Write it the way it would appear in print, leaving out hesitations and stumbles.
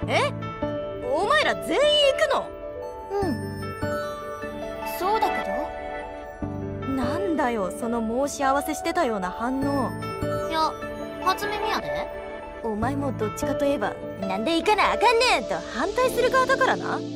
え、お前ら全員行くの？ うん、そうだけど。 なんだよその申し合わせしてたような反応。 いや、初耳やで。 お前もどっちかといえばなんで行かなあかんねんと反対する側だからな。